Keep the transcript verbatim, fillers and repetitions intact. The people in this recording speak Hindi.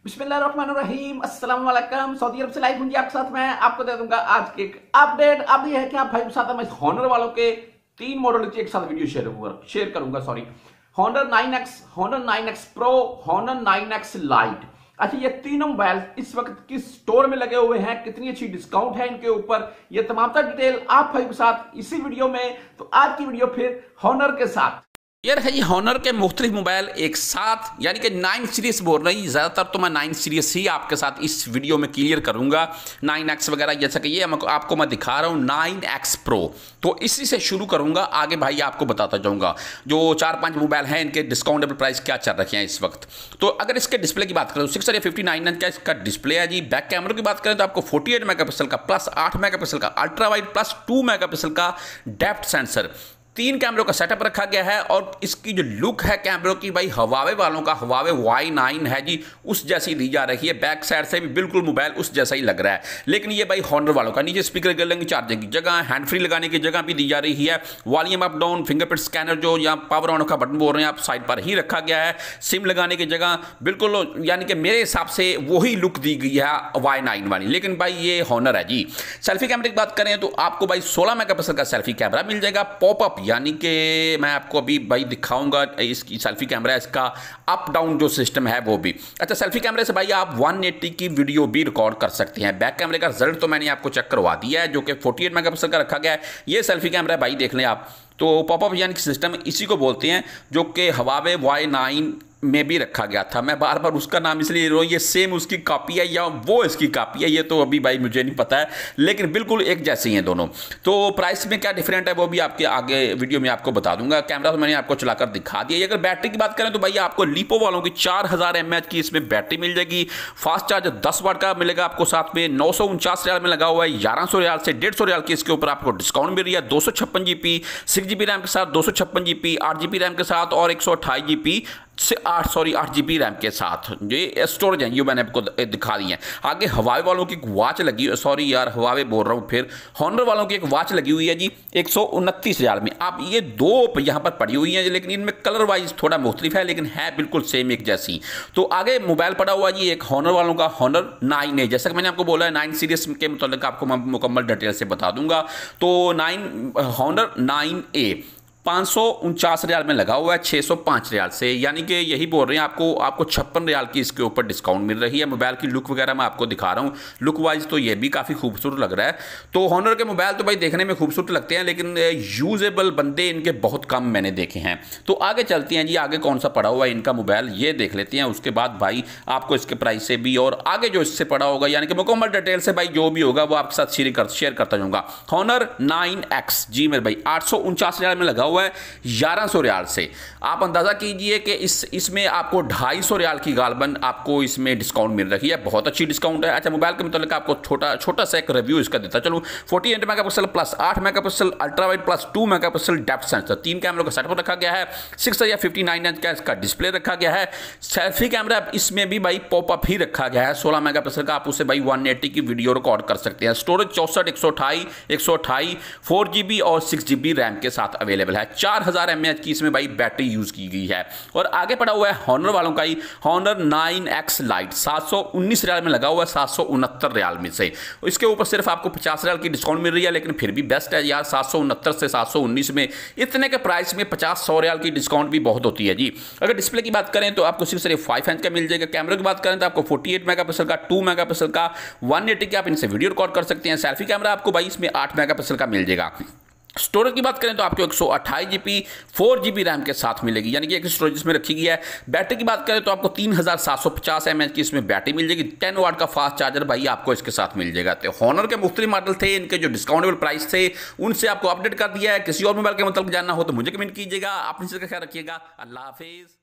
बिस्मिल्लाहिर्रहमानिर्रहीम, अस्सलाम वालेकुम। सऊदी अरब से लाइव हूँ आपके साथ। मैं आपको दे दूंगा आज के एक अपडेट। अब ये है कि आप भाई के साथ मैं हॉनर वालों के तीन मॉडल की एक साथ वीडियो शेयर करूंगा शेयर करूंगा sorry Honor nine X, Honor nine X pro, Honor nine X lite. अच्छा, ये तीनों मोबाइल इस वक्त किस स्टोर में लगे हुए हैं, कितनी अच्छी डिस्काउंट है इनके ऊपर, ये तमाम तर डिटेल आप भाई के साथ इसी वीडियो में। तो आज की वीडियो फिर हॉनर के साथ। यार है ये हॉनर के मुख्तलिफ मोबाइल एक साथ, यानी कि नाइन सीरीज बोल रही, ज़्यादातर तो मैं नाइन सीरीज ही आपके साथ इस वीडियो में क्लियर करूंगा। नाइन एक्स वगैरह जैसा कि ये आपको मैं दिखा रहा हूँ नाइन एक्स प्रो, तो इसी से शुरू करूंगा। आगे भाई आपको बताता जाऊंगा जो चार पांच मोबाइल हैं इनके डिस्काउंटेबल प्राइस क्या चल रखे हैं इस वक्त। तो अगर इसके डिस्प्ले की बात करें तो सिक्स या फिफ्टी नाइन इंच का इसका डिस्प्ले है जी। बैक कैमरे की बात करें तो आपको फोर्टी एट मेगा पिक्सल का प्लस आठ मेगा पिक्सल का ultra wide plus two mega pixel का डेप्थ सेंसर, तीन कैमरों का सेटअप रखा गया है। और इसकी जो लुक है कैमरों की, भाई हवावे वालों का हवावे वाई नाइन है जी, उस जैसी दी जा रही है। बैक साइड से भी बिल्कुल मोबाइल उस जैसा ही लग रहा है। लेकिन ये भाई हॉनर वालों का नीचे स्पीकर गलेंगे, चार्जिंग की जगह, हैंड फ्री लगाने की जगह भी दी जा रही है। Volume up down, fingerprint scanner जो या पावर ऑन का बटन बोल रहे हैं आप, साइड पर ही रखा गया है। सिम लगाने की जगह बिल्कुल, यानी कि मेरे हिसाब से वही लुक दी गई है वाई नाइन वाली। लेकिन भाई ये हॉनर है जी। सेल्फी कैमरे की बात करें तो आपको भाई सोलह मेगा पिक्सल का सेल्फी कैमरा मिल जाएगा। पॉपअप, यानी कि मैं आपको अभी भाई दिखाऊंगा इसकी सेल्फी कैमरा, इसका अप डाउन जो सिस्टम है वो भी। अच्छा, सेल्फी कैमरे से भाई आप वन एटी की वीडियो भी रिकॉर्ड कर सकते हैं। बैक कैमरे का रिजल्ट तो मैंने आपको चेक करवा दिया है, जो कि फोर्टी एट मेगापिक्सल का रखा गया है। ये सेल्फी कैमरा है भाई, देख लें आप। तो पॉपअप यानी कि सिस्टम इसी को बोलते हैं, जो कि हवावे वाई नाइन में भी रखा गया था। मैं बार बार उसका नाम इसलिए ले रहा हूँ, ये सेम उसकी कॉपी है या वो इसकी कॉपी है, ये तो अभी भाई मुझे नहीं पता है, लेकिन बिल्कुल एक जैसे ही हैं दोनों। तो प्राइस में क्या डिफरेंट है वो भी आपके आगे वीडियो में आपको बता दूंगा। कैमरा तो मैंने आपको चलाकर दिखा दिया। अगर बैटरी की बात करें तो भाई आपको लिपो वालों की चार हज़ार एम एच की इसमें बैटरी मिल जाएगी। फास्ट चार्ज दस वाट का मिलेगा आपको साथ में। नौ सौ उनचास रियाल में लगा हुआ है। ग्यारह सौ रियाल से डेढ़ सौ रियाल की इसके ऊपर आपको डिस्काउंट मिल रही है। दो सौ छप्पन G B six G B RAM के साथ, दो सौ छप्पन जी पी आठ जी बी रैम के साथ, और एक सौ अट्ठाईस जी पी से आठ सॉरी आठ जी बी रैम के साथ ये स्टोरेज है। ये मैंने आपको दिखा दी है। आगे हवावे वालों की एक वॉच लगी, सॉरी यार हवावे बोल रहा हूँ, फिर हॉनर वालों की एक वॉच लगी हुई है जी एक सौ उनतीस हज़ार में। आप ये दो यहाँ पर पड़ी हुई हैं, लेकिन इनमें कलर वाइज थोड़ा मुख्तलिफ है, लेकिन है बिल्कुल सेम एक जैसी। तो आगे मोबाइल पड़ा हुआ जी एक हॉनर वालों का हॉनर नाइन ए, जैसा कि मैंने आपको बोला है नाइन सीरीज के मुताबिक आपको मैं मुकम्मल डिटेल से बता दूंगा। तो नाइन हॉनर नाइन ए पाँच सौ उनचास रियाल में लगा हुआ है छः सौ पाँच रियाल से, यानी कि यही बोल रहे हैं आपको आपको छप्पन रियाल की इसके ऊपर डिस्काउंट मिल रही है। मोबाइल की लुक वगैरह मैं आपको दिखा रहा हूँ। लुक वाइज तो ये भी काफ़ी खूबसूरत लग रहा है। तो हॉनर के मोबाइल तो भाई देखने में खूबसूरत लगते हैं, लेकिन यूजेबल बंदे इनके बहुत कम मैंने देखे हैं। तो आगे चलते हैं जी, आगे कौन सा पड़ा हुआ है इनका मोबाइल ये देख लेते हैं। उसके बाद भाई आपको इसके प्राइस से भी और आगे जो इससे पड़ा होगा, यानी कि मुकम्मल डिटेल से भाई जो भी होगा वो आपके साथ शेयर कर शेयर करता जाऊँगा। हॉनर नाइन एक्स जी मेरे भाई आठ सौ उनचास रियाल में लगा हुआ है ग्यारह सौ रियाल से। आप अंदाज़ा कीजिए कि इस इसमें आपको ढाई सौ रियाल की गालबन आपको इसमें डिस्काउंट मिल रही है। बहुत अच्छी डिस्काउंट है। अच्छा, मोबाइल के मतलब आपको छोटा छोटा सा एक रिव्यू इसका देता चलो। Forty eight mega pixel plus आठ mega pixel ultra wide plus two mega pixel depth sensor, तीन कैमरों का सेटअप रखा गया है। सिक्स या फिफ्टी नाइन इंच का इसका डिस्प्ले रखा गया है। सेल्फी कैमरा इसमें भी भाई पॉपअप ही रखा गया है सोलह मेगा पिक्सल का। आप उसे भाई वन एटी की वीडियो रिकॉर्ड कर सकते हैं। स्टोरेज चौसठ एक सौ अठाई एक सौ अठाई फोर जी बी और सिक्स जी बी रैम के साथ अवेलेबल है। चार हजार एम एच की इसमें भाई बैटरी यूज की गई है। और आगे पड़ा हुआ है हॉनर वालों का ही हॉनर नाइन एक्स लाइट सात सौ उन्नीस रियाल में लगा हुआ है सात सौ उनहत्तर रियाल में से। इसके ऊपर सिर्फ आपको पचास रियाल की डिस्काउंट मिल रही है, लेकिन फिर भी बेस्ट है यार। सात सौ उनहत्तर से सात सौ उन्नीस में इतने के प्राइस में पचास सौ रियाल की डिस्काउंट भी बहुत होती है जी। अगर डिस्प्ले की बात करें तो आपको सिर्फ सिर्फ फाइव इंच का मिल जाएगा। कैमरे की बात करें तो आपको फोर्टी एट मेगा पिक्सल का, टू मेगा पिक्सल का, वन एटी के आप इनसे वीडियो रिकॉर्ड कर सकते हैं। सेल्फी कैमरा आपको भाई इसमें आठ मेगा पिक्सल का मिल जाएगा। स्टोरेज की बात करें तो आपको एक सौ अट्ठाईस G B four G B RAM के साथ मिलेगी, यानी कि एक स्टोरेज इसमें रखी गई है। बैटरी की बात करें तो आपको तीन हज़ार सात सौ पचास एम एच की इसमें बैटरी मिल जाएगी। टेन वाट का फास्ट चार्जर भाई आपको इसके साथ मिल जाएगा। तो हॉनर के मुख्तलिफ मॉडल थे, इनके जो डिस्काउंटेबल प्राइस थे उनसे आपको अपडेट कर दिया है। किसी और मोबाइल के मतलब जानना हो तो मुझे कमेंट कीजिएगा। अपनी चीज़ का ख्याल रखिएगा। अल्लाह हाफिज़।